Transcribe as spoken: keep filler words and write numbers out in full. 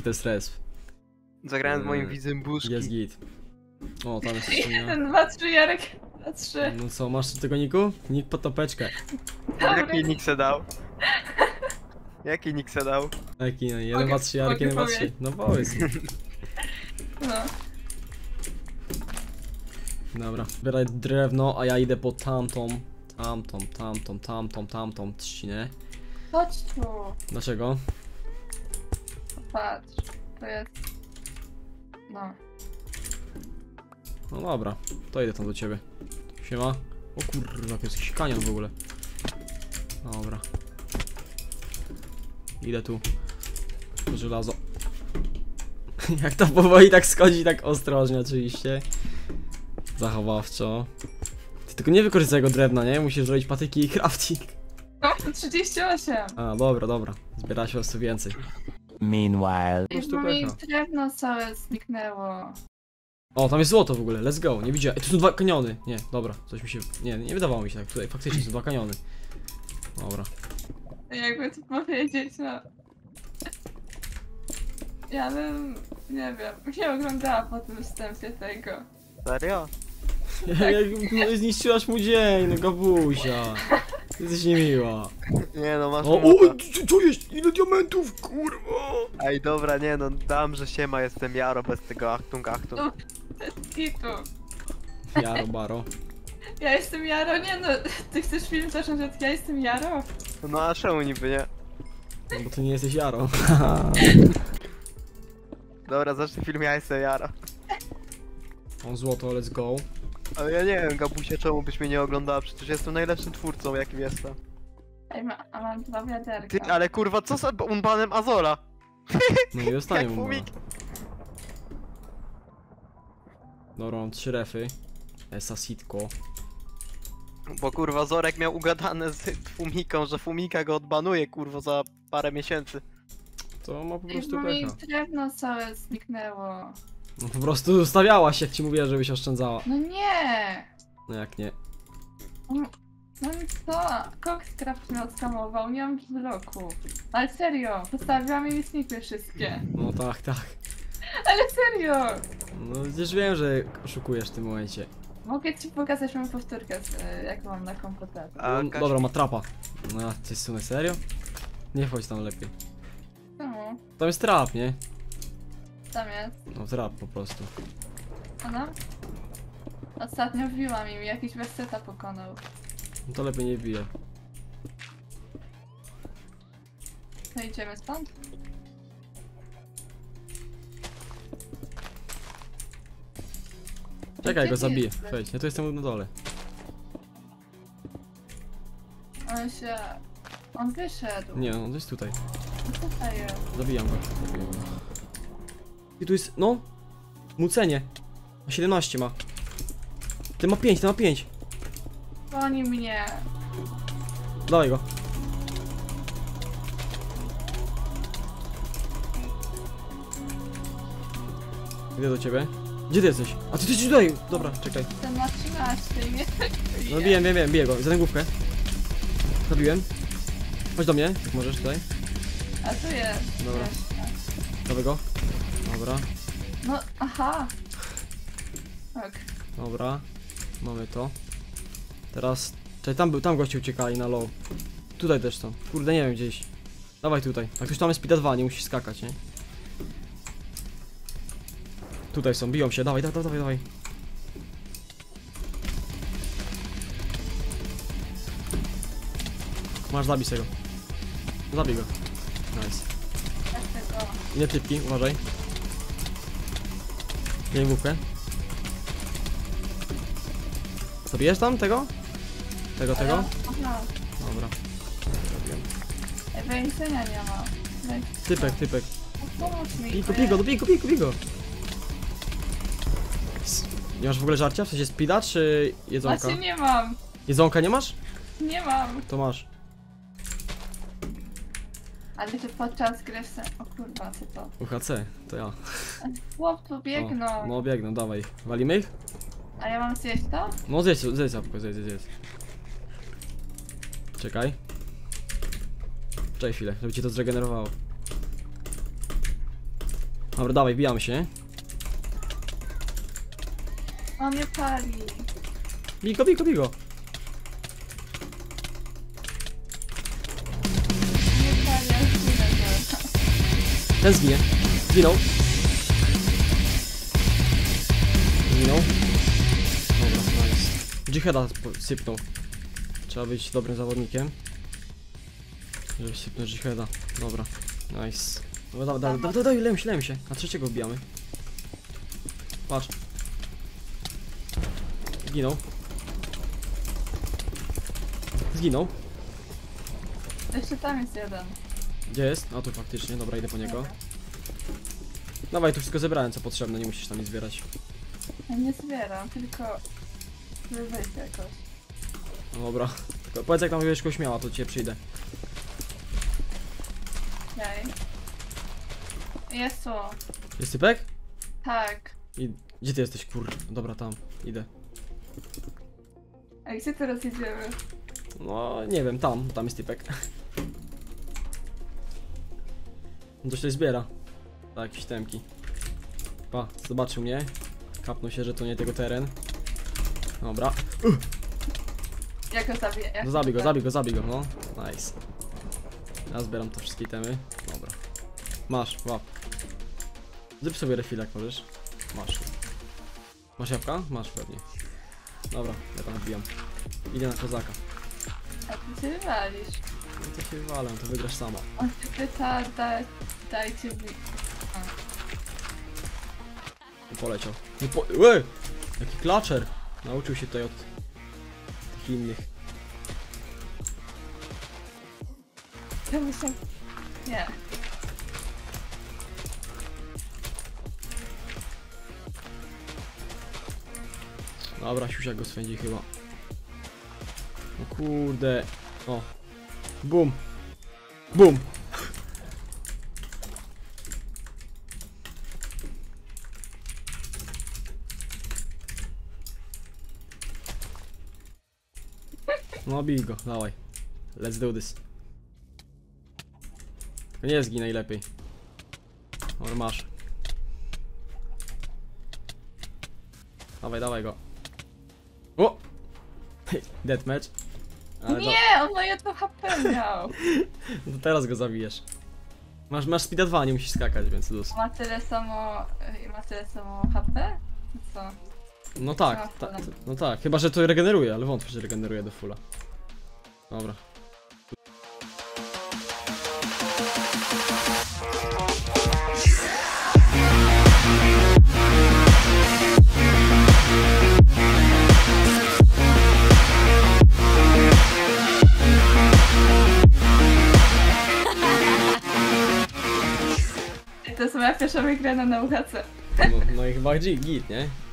to jest resp. Zagrałem z moim Eee, widzem buszki. Jest git. O, tam jest jeszcze nie. Jeden, dwa, trzy, Jarek. Dwa, trzy. No co, masz tego niku? Nik pod topeczkę. Jaki nick se dał? Jaki nick se dał? Jaki, no, jeden, Mogę- dwa, trzy, Jarek, mogę jeden, dwa, trzy. powiedzieć. No powiedz. No. Dobra, zbieraj drewno, a ja idę po tamtą, tamtą, tamtą, tamtą, tamtą trzcinę. Chodź tu. Dlaczego? Patrz. To jest... No. No dobra, to idę tam do ciebie. Siema. O kurwa, to jest jakiś kanion w ogóle. Dobra. Idę tu. To żelazo. Jak to powoli tak schodzi, tak ostrożnie oczywiście. Zachowawczo. Ty tylko nie wykorzystaj jego drewna, nie? Musisz zrobić patyki i crafting. No, trzydzieści osiem. A, dobra, dobra. Zbiera się po prostu więcej. Meanwhile. Już prostu bo mi pecha. drewno całe zniknęło. O, tam jest złoto w ogóle, let's go, nie widziałem. Ej, tu są dwa kaniony. Nie, dobra, coś mi się... Nie, nie wydawało mi się tak, tutaj faktycznie są dwa kaniony. Dobra. Jakby to powiedzieć, no... Ja bym... nie wiem, nie oglądała po tym wstępie tego. Serio? Jak no, zniszczyłaś mu dzień, no gabusia. Jesteś niemiła. Nie no, masz O, o, muta. co- co jest? Ile diamentów, kurwa? Ej, dobra, nie no, dam, że siema, jestem Jaro bez tego Achtung Achtung. No. I tu. Jaro, baro. Ja jestem Jaro, nie no, ty chcesz film zacząć od ja jestem Jaro? No a czemu niby, nie? No bo ty nie jesteś Jaro. Dobra, zacznę film, ja jestem Jaro. On złoto, let's go. Ale ja nie wiem, Gabusia, czemu byś mnie nie oglądała, przecież jestem najlepszym twórcą, jakim jestem. Ej, ma, a mam dwa wiaderka. Ty, ale kurwa, co z unbanem Azora? No i zostanie Jak mu. fumik. Dobra, mam trzy refy. Esa sitko. Bo kurwa, Zorek miał ugadane z Fumiką, że Fumika go odbanuje, kurwa, za parę miesięcy. To ma po Ej, prostu bo mi pecha. drewno całe zniknęło. No po prostu zostawiałaś, jak ci mówiła, żebyś oszczędzała. No nie! No jak nie. No co? Coxcraft mnie odskamował, nie mam bloku. Ale serio, postawiłam i mi znikły wszystkie. No tak, tak. Ale serio! No przecież wiem, że oszukujesz w tym momencie. Mogę ci pokazać moją powtórkę, z, y, jak mam na komputerze. A No, Kaś- dobra, ma trapa. No, ty jest sumie serio? Nie wchodź tam lepiej. Czemu? Tam jest trap, nie? Tam jest. No trap po prostu. Ona? Ostatnio wbiła mi, jakiś werseta pokonał. No to lepiej nie wbije. No idziemy stąd? Czekaj, Gdzie go ty zabiję. jesteś? Wejdź, ja tu jestem na dole. On się... On wyszedł. Nie, on jest tutaj. Co tutaj jest? Zabijam go. Zabijam go. I tu jest, no. Mucenie. Ma siedemnaście ma. Ty ma pięć, ty ma pięć. Goni mnie. Dawaj go. Idę do ciebie. Gdzie ty jesteś? A ty, ty tutaj! Dobra, czekaj. Ten ma trzynaście i mnie No biję, biję, biję, biję go. Za tę główkę. Zabiłem. Chodź do mnie, jak możesz tutaj. A tu jest. Dobra. Jeszcze. Dawaj go. Dobra, No, aha. Ok. dobra. Mamy to. Teraz... Czekaj, tam był, tam goście uciekali na low. Tutaj też są. Kurde, nie wiem gdzieś. Dawaj tutaj. Jak ktoś tam jest speeda dwa, nie musisz skakać, nie? Tutaj są, biją się, dawaj, dawaj, dawaj, dawaj. Masz, zabij sobie go. Zabij go. Nice. Jak tego. Nie typki, uważaj. Nie główkę. Zabijesz tam tego? Tego, tego? Aha. Dobra. Zabiłem. Ej, Więzienia nie ma. Weź, Typek, typek. pomóż mi. Piko, bo ja- piko, piko, piko, piko. Nie masz w ogóle żarcia? W sensie speeda czy jedzonka? Właśnie nie mam. Jedzonka nie masz? Nie mam. To masz. Ale to podczas gry se... O kurwa, co to? U H C, to ja. Chłop tu biegną. O, no biegną, dawaj. Walimy ich? A ja mam zjeść to? No zjedz, zjedz jabłko, zjedz, zjedz, zjedz. Czekaj. Czekaj chwilę, żeby cię to zregenerowało. Dobra, dawaj, bijamy się. On mnie pali. Bij go, bij go, bij go. Nie pali, ja zginę zaraz. Ten zginie. Zginął. Zginął. Dobra, nice. Dżihada sypnął. Trzeba być dobrym zawodnikiem. Żeby sypnąć dżihada. Dobra, nice. Dobra, dawaj, dawaj, dawaj, dawaj, lejmy się, lejmy się. Na trzeciego wbijamy. Patrz. Zginął. Zginął. Jeszcze tam jest jeden. Gdzie jest? A tu faktycznie, dobra, idę po niego. Dawaj, tu wszystko zebrałem co potrzebne, nie musisz tam nic zbierać. Ja nie zbieram, tylko... żeby wejść jakoś. No dobra. Tylko powiedz jak tam będziesz kogoś miała, to cię przyjdę. Jaj. Jest tu. Jest typek? Tak. I gdzie ty jesteś, kur? Dobra, tam, idę. A gdzie teraz idziemy? No, nie wiem, tam, tam jest typek. On coś tutaj zbiera. Tak, jakieś temki. Pa, zobaczył mnie. Kapnął się, że to nie tego teren. Dobra. Jak go zabiję? Jak No zabij go, go zabij go, zabij go, no. Nice. Ja zbieram te wszystkie temy. Dobra. Masz, łap. Zrób sobie refil jak możesz. Masz. Masz jabłka? Masz pewnie. Dobra, ja tam wbijam. Idę na kozaka. A ty się wywalisz. No to się wywalę, to wygrasz sama. On się pyta, da, dajcie mi... I poleciał. Nie po... Ue! Jaki klaczer! Nauczył się tutaj od tych innych. Ja myślę... Nie. Dobra, siusia go swędzi chyba. O kurde. O. Bum. Bum. No bij go, dawaj. Let's do this. Tylko nie zgij najlepiej. Dobra, masz. Dawaj, dawaj go. O! Deathmatch. Ale Nie, on ma jedno H P miał. No to teraz go zabijesz. Masz, masz speeda dwa, nie musisz skakać, więc luz. Ma tyle samo... ma tyle samo H P? Co? No tak, ta, no tak, chyba że to regeneruje, ale wątpię, że regeneruje do fulla. Dobra. To jest moja pierwsza wygrana na U H C. No, no i chyba G, git, nie?